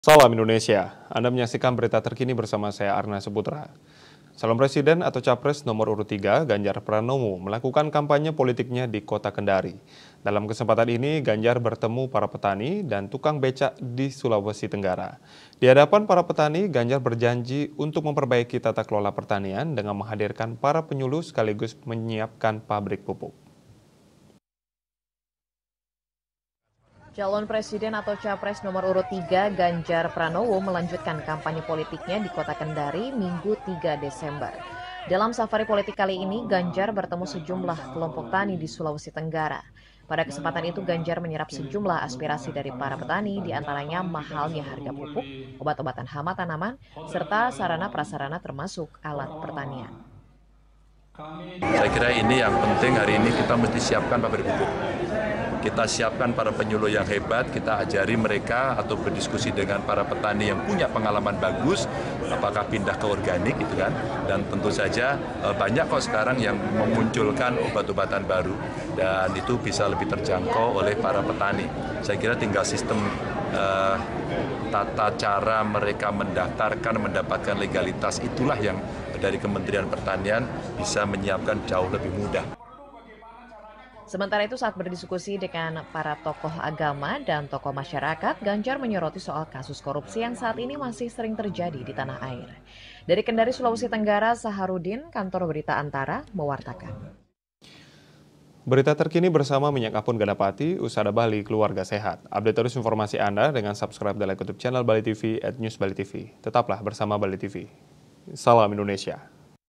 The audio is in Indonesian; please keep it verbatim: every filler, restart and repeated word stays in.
Salam Indonesia, Anda menyaksikan berita terkini bersama saya Arna Seputra. Calon Presiden atau Capres nomor urut tiga, Ganjar Pranowo, melakukan kampanye politiknya di Kota Kendari. Dalam kesempatan ini, Ganjar bertemu para petani dan tukang becak di Sulawesi Tenggara. Di hadapan para petani, Ganjar berjanji untuk memperbaiki tata kelola pertanian dengan menghadirkan para penyuluh sekaligus menyiapkan pabrik pupuk. Calon Presiden atau Capres nomor urut tiga Ganjar Pranowo melanjutkan kampanye politiknya di Kota Kendari Minggu tiga Desember. Dalam safari politik kali ini, Ganjar bertemu sejumlah kelompok tani di Sulawesi Tenggara. Pada kesempatan itu, Ganjar menyerap sejumlah aspirasi dari para petani, diantaranya mahalnya harga pupuk, obat-obatan hama tanaman, serta sarana-prasarana termasuk alat pertanian. Saya kira ini yang penting hari ini kita mesti siapkan pabrik pupuk. Kita siapkan para penyuluh yang hebat, kita ajari mereka atau berdiskusi dengan para petani yang punya pengalaman bagus, apakah pindah ke organik gitu kan. Dan tentu saja banyak kok sekarang yang memunculkan obat-obatan baru dan itu bisa lebih terjangkau oleh para petani. Saya kira tinggal sistem uh, tata cara mereka mendaftarkan, mendapatkan legalitas itulah yang dari Kementerian Pertanian bisa menyiapkan jauh lebih mudah. Sementara itu saat berdiskusi dengan para tokoh agama dan tokoh masyarakat, Ganjar menyoroti soal kasus korupsi yang saat ini masih sering terjadi di tanah air. Dari Kendari, Sulawesi Tenggara, Saharudin, Kantor Berita Antara, mewartakan. Berita terkini bersama Minyak Apun Ganapati, Usada Bali, Keluarga Sehat. Update terus informasi Anda dengan subscribe dan like YouTube channel Bali T V at News Bali T V. Tetaplah bersama Bali T V. Salam Indonesia.